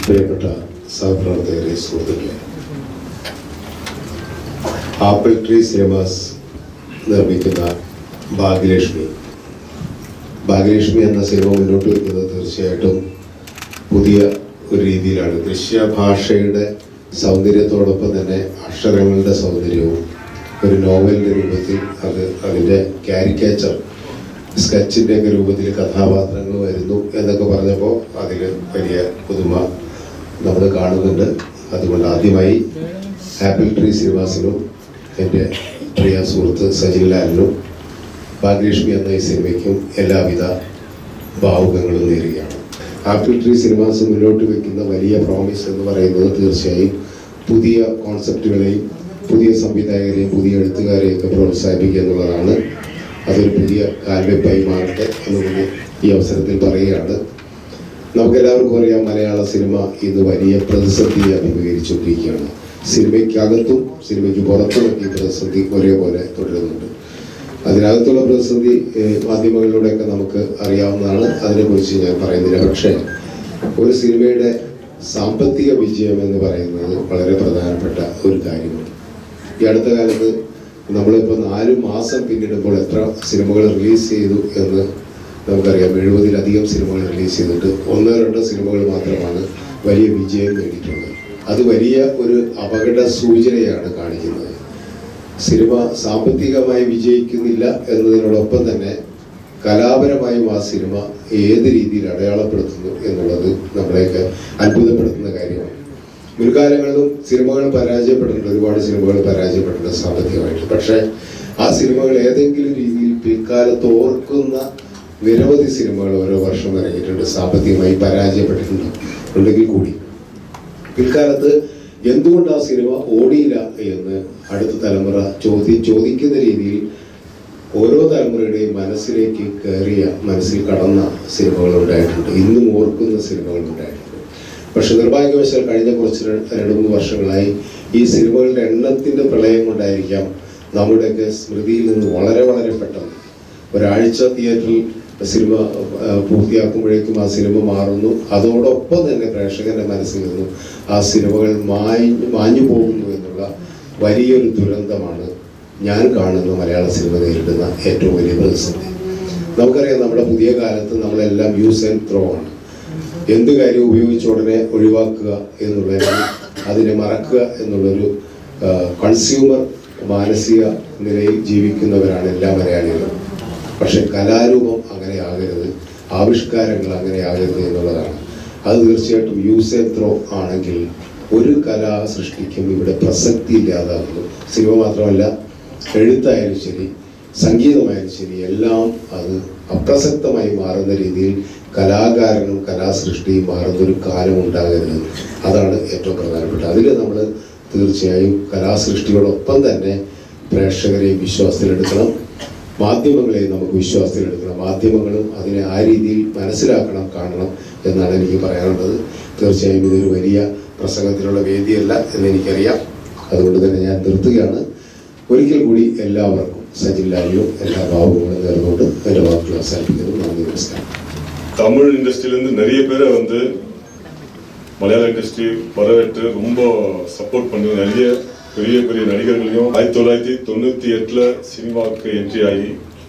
പ്രിയപ്പെട്ട സഹപ്രവർത്തകരെ, സുഹൃത്തുക്കളെ, ആപ്പിൾ ട്രീ സിനിമാസ് നിർമ്മിക്കുന്ന ഭാഗ്യലക്ഷ്മി എന്ന സിനിമ മുന്നോട്ട് വയ്ക്കുന്നത് തീർച്ചയായിട്ടും പുതിയ ഒരു രീതിയിലാണ്. ദൃശ്യഭാഷയുടെ സൗന്ദര്യത്തോടൊപ്പം തന്നെ അക്ഷരങ്ങളുടെ സൗന്ദര്യവും ഒരു നോവലിൻ്റെ രൂപത്തിൽ അതിൻ്റെ കാരിക്കേച്ചർ സ്കെച്ചിൻ്റെ ഒക്കെ രൂപത്തിൽ കഥാപാത്രങ്ങൾ വരുന്നു എന്നൊക്കെ പറഞ്ഞപ്പോൾ അതിൽ വലിയ പുതുമ നമ്മൾ കാണുന്നുണ്ട്. അതുകൊണ്ട് ആദ്യമായി ആപ്പിൾ ട്രീ സിനിമാസിനും എൻ്റെ പ്രിയ സുഹൃത്ത് സജിൻ ലാലിനും ഭാഗ്യലക്ഷ്മി എന്ന ഈ സിനിമയ്ക്കും എല്ലാവിധ ഭാവുകങ്ങളും നേരുകയാണ്. ആപ്പിൾ ട്രീ സിനിമാസ് മുന്നോട്ട് വയ്ക്കുന്ന വലിയ പ്രോമിസ് എന്ന് പറയുന്നത് തീർച്ചയായും പുതിയ കോൺസെപ്റ്റുകളെയും പുതിയ സംവിധായകരെയും പുതിയ എഴുത്തുകാരെയൊക്കെ പ്രോത്സാഹിപ്പിക്കുക എന്നുള്ളതാണ്. അതൊരു പുതിയ കാൽവെപ്പായി മാറട്ടെ എന്നുകൂടി ഈ അവസരത്തിൽ പറയുകയാണ്. നമുക്കെല്ലാവർക്കും അറിയാം, മലയാള സിനിമ ഇന്ന് വലിയ പ്രതിസന്ധിയെ അഭിമുഖീകരിച്ചുകൊണ്ടിരിക്കുകയാണ്. സിനിമയ്ക്കകത്തും സിനിമയ്ക്ക് പുറത്തുമൊക്കെ ഈ പ്രതിസന്ധി ഒരേപോലെ തുടരുന്നുണ്ട്. അതിനകത്തുള്ള പ്രതിസന്ധി മാധ്യമങ്ങളിലൂടെയൊക്കെ നമുക്ക് അറിയാവുന്നതാണ്. അതിനെക്കുറിച്ച് ഞാൻ പറയുന്നില്ല. പക്ഷേ ഒരു സിനിമയുടെ സാമ്പത്തിക വിജയം എന്ന് പറയുന്നത് വളരെ പ്രധാനപ്പെട്ട ഒരു കാര്യമാണ്. ഈ അടുത്ത കാലത്ത് നമ്മളിപ്പോൾ 4 മാസം പിന്നിടുമ്പോൾ എത്ര സിനിമകൾ റിലീസ് ചെയ്തു എന്ന് നമുക്കറിയാം. 70-ലധികം സിനിമകൾ റിലീസ് ചെയ്തിട്ട് 1-2 സിനിമകൾ മാത്രമാണ് വലിയ വിജയം നേടിയിട്ടുള്ളത്. അത് വലിയ ഒരു അപകട സൂചനയാണ് കാണിക്കുന്നത്. സിനിമ സാമ്പത്തികമായി വിജയിക്കുന്നില്ല എന്നതിനോടൊപ്പം തന്നെ കലാപരമായും ആ സിനിമ ഏത് രീതിയിൽ അടയാളപ്പെടുത്തുന്നു എന്നുള്ളത് നമ്മളെയൊക്കെ അത്ഭുതപ്പെടുത്തുന്ന കാര്യമാണ്. മുൻകാലങ്ങളിലും സിനിമകൾ പരാജയപ്പെട്ടിട്ടുണ്ട്, ഒരുപാട് സിനിമകൾ പരാജയപ്പെട്ടിട്ടുണ്ട് സാമ്പത്തികമായിട്ട്. പക്ഷേ ആ സിനിമകൾ ഏതെങ്കിലും രീതിയിൽ പിൽക്കാലത്ത് ഓർക്കുന്ന നിരവധി സിനിമകൾ ഓരോ വർഷം ഇറങ്ങിയിട്ടുണ്ട്, സാമ്പത്തികമായി പരാജയപ്പെട്ടിട്ടുണ്ടെങ്കിൽ കൂടി. പിൽക്കാലത്ത് എന്തുകൊണ്ട് ആ സിനിമ ഓടിയില്ല എന്ന് അടുത്ത തലമുറ ചോദിക്കുന്ന രീതിയിൽ ഓരോ തലമുറയുടെയും മനസ്സിലേക്ക് കയറിയ, മനസ്സിൽ കടന്ന സിനിമകൾ ഉണ്ടായിട്ടുണ്ട്, ഇന്നും ഓർക്കുന്ന സിനിമകൾ ഉണ്ടായിട്ടുണ്ട്. പക്ഷെ നിർഭാഗ്യവശാൽ കഴിഞ്ഞ കുറച്ച് 2-3 വർഷങ്ങളായി ഈ സിനിമകളുടെ എണ്ണത്തിൻ്റെ പ്രളയം കൊണ്ടായിരിക്കാം നമ്മുടെയൊക്കെ സ്മൃതിയിൽ നിന്ന് വളരെ വളരെ പെട്ടെന്ന് ഒരാഴ്ച തിയേറ്ററിൽ സിനിമ പൂർത്തിയാക്കുമ്പോഴേക്കും ആ സിനിമ മാറുന്നു. അതോടൊപ്പം തന്നെ പ്രേക്ഷകന്റെ മനസ്സിൽ നിന്നും ആ സിനിമകൾ മാഞ്ഞു പോകുന്നു എന്നുള്ള വലിയൊരു ദുരന്തമാണ് ഞാൻ കാണുന്ന മലയാള സിനിമ നേരിടുന്ന ഏറ്റവും വലിയ പ്രതിസന്ധി. നമുക്കറിയാം, നമ്മുടെ പുതിയ കാലത്ത് നമ്മളെല്ലാം യൂസ് ആൻഡ് ത്രോ ആണ്. എന്ത് കാര്യം ഉപയോഗിച്ച ഉടനെ ഒഴിവാക്കുക എന്നുള്ളതിന്, അതിനെ മറക്കുക എന്നുള്ളൊരു കൺസ്യൂമർ മാനസിക നിലയിൽ ജീവിക്കുന്നവരാണ് എല്ലാ മലയാളികളും. പക്ഷെ കലാരൂപം അങ്ങനെ ആകരുത്, ആവിഷ്കാരങ്ങൾ അങ്ങനെ ആകരുത് എന്നുള്ളതാണ്. അത് തീർച്ചയായിട്ടും യൂസ് ആൻഡ് ത്രോ ആണെങ്കിൽ ഒരു കലാ സൃഷ്ടിക്കും ഇവിടെ പ്രസക്തി ഇല്ലാതാകുന്നു. സിനിമ മാത്രമല്ല, എഴുത്തായാലും ശരി, സംഗീതമായാലും ശരി, എല്ലാം അത് അപ്രസക്തമായി മാറുന്ന രീതിയിൽ കലാകാരനും കലാസൃഷ്ടിയും മാറുന്നൊരു കാലം ഉണ്ടാകരുത്. അതാണ് ഏറ്റവും പ്രധാനപ്പെട്ട. അതിൽ നമ്മൾ തീർച്ചയായും കലാസൃഷ്ടിയോടൊപ്പം തന്നെ പ്രേക്ഷകരെ വിശ്വാസത്തിലെടുക്കണം, മാധ്യമങ്ങളെയും നമുക്ക് വിശ്വാസത്തിലെടുക്കണം. മാധ്യമങ്ങളും അതിനെ ആ രീതിയിൽ മനസ്സിലാക്കണം, കാണണം എന്നാണ് എനിക്ക് പറയാനുള്ളത്. തീർച്ചയായും ഇതൊരു വലിയ പ്രസംഗത്തിനുള്ള വേദിയല്ല എന്നെനിക്കറിയാം. അതുകൊണ്ട് തന്നെ ഞാൻ നിർത്തുകയാണ്. ഒരിക്കൽ കൂടി എല്ലാവർക്കും, സജിൻ ലാലിനും എല്ലാ ഭാവങ്ങളും നേർന്നുകൊണ്ട് എൻ്റെ വാക്കുകൾ അവസാനിപ്പിക്കുന്നു. നന്ദി, നമസ്കാരം. தமிழ் இண்டஸ்ட்ரியிலேருந்து நிறைய பேரை மலையாள இண்டஸ்ட்ரி வரவேற்று ரொம்ப சப்போர்ட் பண்ணி நிறைய பெரிய பெரிய நடிகர்களையும் 1998 சினிமாவுக்கு என்ட்ரி ஆகி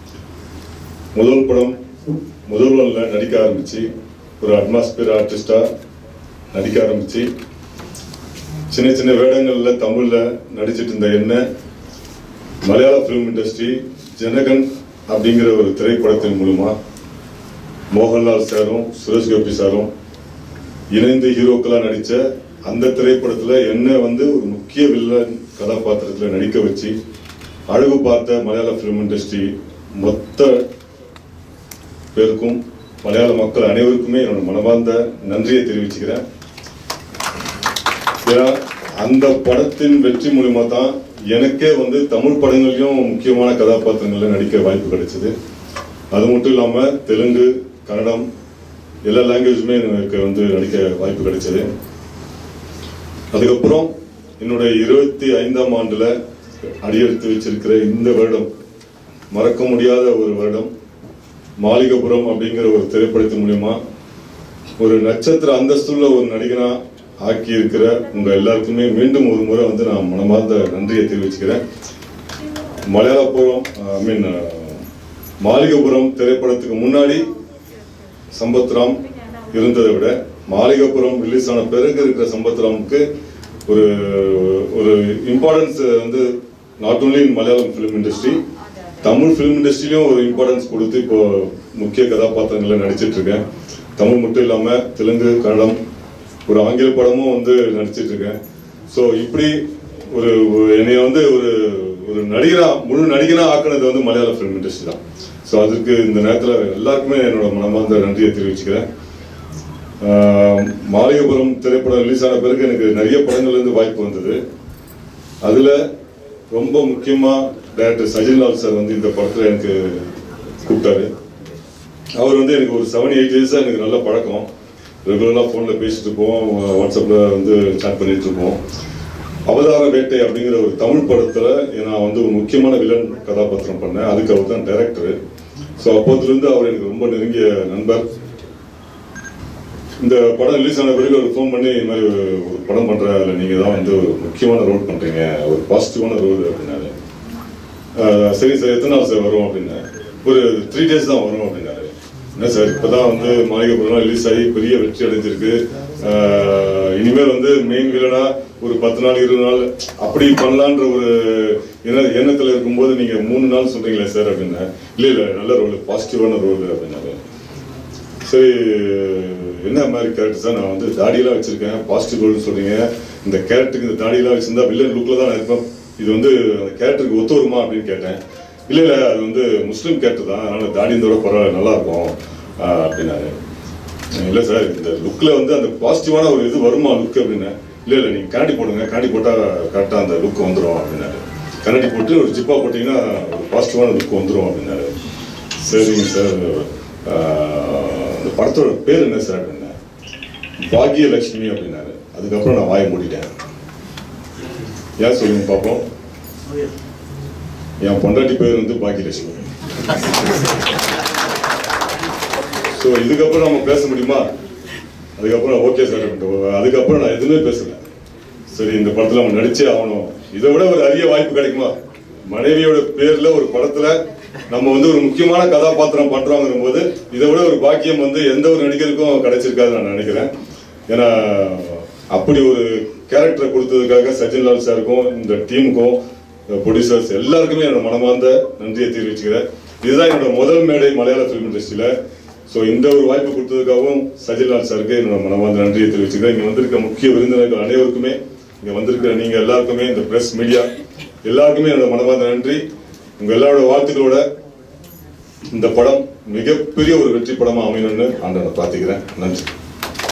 முதல் படம் முதல்வனில் நடிக்க ஆரம்பித்து ஒரு அட்மாஸ்பியர் ஆர்டிஸ்டாக நடிக்க ஆரம்பித்து சின்ன சின்ன வேடங்களில் தமிழில் நடிச்சிட்டு இருந்த என்ன மலையாள ஃபிலிம் இண்டஸ்ட்ரி ஜனகன் அப்படிங்கிற ஒரு திரைப்படத்தின் மூலமாக மோகன்லால் சாரும் சுரேஷ் கோபி சாரும் இணைந்து ஹீரோக்களாக நடித்த அந்த திரைப்படத்தில் என்ன ஒரு முக்கிய வில்லன் கதாபாத்திரத்தில் நடிக்க வச்சு அழகு பார்த்த மலையாள ஃபிலிம் இண்டஸ்ட்ரி மொத்த பேருக்கும் மலையாள மக்கள் அனைவருக்குமே என்னோட மனமார்ந்த நன்றியை தெரிவிச்சுக்கிறேன். ஏன்னா அந்த படத்தின் வெற்றி மூலமா தான் எனக்கே தமிழ் படங்களையும் முக்கியமான கதாபாத்திரங்களில் நடிக்க வாய்ப்பு கிடைச்சது. அது மட்டும் இல்லாமல் தெலுங்கு, கன்னடம் எல்லா லாங்குவேஜுமே எனக்கு நடிக்க வாய்ப்பு கிடைச்சது. அதுக்கப்புறம் என்னோட 25ஆம் ஆண்டில் அடியெடுத்து வச்சிருக்கிற இந்த வருடம் மறக்க முடியாத ஒரு வருடம். மாளிகைபுரம் அப்படிங்கிற ஒரு திரைப்படத்தின் மூலமா ஒரு நட்சத்திர அந்தஸ்துள்ள ஒரு நடிகனா ஆக்கி இருக்கிற உங்க எல்லாருக்குமே மீண்டும் ஒரு முறை வந்து நான் மனமார்ந்த நன்றியை தெரிவிச்சுக்கிறேன். மலையாளபுரம் மாளிகைபுரம் திரைப்படத்துக்கு முன்னாடி சம்பத்ராம் இருந்ததை விட மாளிகைபுரம் ரிலீஸ் ஆன பிறகு இருக்கிற சம்பத்ராமுக்கு ஒரு ஒரு இம்பார்ட்டன்ஸ் வந்து not only in Malayalam film industry, Tamil film இண்டஸ்ட்ரியிலும் ஒரு இம்பார்ட்டன்ஸ் கொடுத்து இப்போ முக்கிய கதாபாத்திரங்களை நடிச்சிட்டு இருக்கேன். தமிழ் மட்டும் இல்லாமல் தெலுங்கு, கன்னடம், ஒரு ஆங்கில படமும் வந்து நடிச்சிட்டு இருக்கேன். ஸோ இப்படி ஒரு என்னைய வந்து ஒரு ஒரு நடிகனா முழு நடிகனா ஆக்குனது வந்து மலையாள ஃபிலிம் இண்டஸ்ட்ரி தான். ஸோ அதுக்கு இந்த நேரத்தில் எல்லாருக்குமே என்னோட மனமார்ந்த நன்றியை தெரிவிச்சுக்கிறேன். மாளிகைபுரம் திரைப்படம் ரிலீஸ் ஆன பிறகு எனக்கு நிறைய படங்கள்லேருந்து வாய்ப்பு வந்தது. அதில் ரொம்ப முக்கியமாக டைரக்டர் சஜின்லால் சார் வந்து இந்த படத்தில் எனக்கு கூப்பிட்டாரு. அவர் வந்து எனக்கு ஒரு 7-8 இயர்ஸாக எனக்கு நல்ல பழக்கம். ரெகுலராக ஃபோனில் பேசிட்டு இருப்போம், வாட்ஸ்அப்பில் வந்து சாட் பண்ணிட்டு இருப்போம். அவதார வேட்டை அப்படிங்கிற ஒரு தமிழ் படத்தில் நான் வந்து ஒரு முக்கியமான வில்லன் கதாபாத்திரம் பண்ணேன். அதுக்கு அவர் தான் டைரக்டரு. ஸோ அப்போதுலேருந்து அவர் எனக்கு ரொம்ப நெருங்கிய நண்பர். இந்த படம் ரிலீஸ் ஆன பிறகு அவர் ஃபோன் பண்ணி இந்த மாதிரி ஒரு படம் பண்ணுற அதில் நீங்கள் தான் வந்து ஒரு முக்கியமான ரோல் பண்ணுறீங்க, ஒரு பாசிட்டிவான ரோல் அப்படின்னாரு. சரி சார், எத்தனை நாள் சார் வரும் அப்படின்னா, ஒரு 3 days தான் வரும் அப்படின்னாரு. என்ன சார், இப்போ தான் வந்து மாளிகைபுரம் ரிலீஸ் ஆகி பெரிய வெற்றி அடைஞ்சிருக்கு, இனிமேல் வந்து மெயின் வில்லனா ஒரு 10 நாள் 20 நாள் அப்படி பண்ணலான்ற ஒரு எண்ணத்தில் இருக்கும்போது நீங்கள் 3 நாள் சொல்கிறீங்களே சார் அப்படின்னா, இல்லை நல்ல ரோல், பாசிட்டிவான ரோல் அப்படின்னாரு. சரி, என்ன மாதிரி கேரக்டர் சார், நான் வந்து தாடியெல்லாம் வச்சிருக்கேன், பாசிட்டிவ் ரோல்னு சொல்றீங்க, இந்த கேரக்டருக்கு இந்த தாடியெல்லாம் வச்சிருந்தா வில்லன் லுக்கில் தான் நான் இருப்பேன், இது வந்து அந்த கேரக்டருக்கு ஒத்து வருமா அப்படின்னு கேட்டேன். இல்லை அது வந்து முஸ்லீம் கேரக்டர் தான், அதனால தாடி இருந்தோட பரவாயில்ல, நல்லா இருக்கும் அப்படின்னாரு. இல்லை சார், இந்த லுக்கில் வந்து அந்த பாசிட்டிவான ஒரு இது வருமா லுக் அப்படின்னா, இல்லை நீங்கள் கண்ணாடி போடுங்க, கண்ணாடி போட்டால் கரெக்டாக அந்த லுக் வந்துடும் அப்படின்னாரு. கண்ணாடி போட்டு ஒரு ஜிப்பா போட்டிங்கன்னா ஒரு பாசிட்டிவான லுக் வந்துடும் அப்படின்னாரு. சரிங்க சார், இந்த படத்தோட பேர் என்ன சார் அப்படின்னா, பாக்யலக்ஷ்மி அப்படின்னாரு. அதுக்கப்புறம் நான் வாயை மூடிட்டேன். ஏன் சொல்லுங்க பார்ப்போம். என் பொண்டாட்டி பேர் வந்து பாக்யலட்சுமி. ஸோ இதுக்கப்புறம் நம்ம பேச முடியுமா? அதுக்கப்புறம் ஓகே சார் அப்படின்ட்டு அதுக்கப்புறம் நான் எதுவுமே பேசல. சரி, இந்த படத்தில் நம்ம நடிச்சே ஆகணும், இதை விட ஒரு அரிய வாய்ப்பு கிடைக்குமா? மனைவியோட பேர்ல ஒரு படத்துல நம்ம வந்து ஒரு முக்கியமான கதாபாத்திரம் பண்றோங்கிற போது இதை விட ஒரு பாக்கியம் வந்து எந்த ஒரு நடிகருக்கும் கிடைச்சிருக்காது நான் நினைக்கிறேன். ஏன்னா அப்படி ஒரு கேரக்டரை கொடுத்ததுக்காக சஜின்லால் சாருக்கும் இந்த டீமுக்கும் ப்ரொடியூசர்ஸ் எல்லாருக்குமே என்னோட மனமார்ந்த நன்றியை தெரிவிச்சுக்கிறேன். இதுதான் என்னோட முதல் மேடை மலையாள ஃபிலிம் இண்டஸ்ட்ரியில. ஸோ இந்த ஒரு வாய்ப்பு கொடுத்ததுக்காகவும் சஜின்லால் சாருக்கு என்னோட மனமார்ந்த நன்றியை தெரிவிச்சுக்கிறேன். இங்கே வந்திருக்க முக்கிய விருந்தினர்கள் அனைவருக்குமே, இங்கே வந்திருக்கிற நீங்கள் எல்லாருக்குமே, இந்த பிரஸ் மீடியா எல்லாருக்குமே என்னோட மனமார்ந்த நன்றி. உங்க எல்லாரோட வாழ்த்துக்களோட இந்த படம் மிகப்பெரிய ஒரு வெற்றி படமா அமையணும்னு ஆண்டவனை பிரார்த்திக்கிறேன். நன்றி.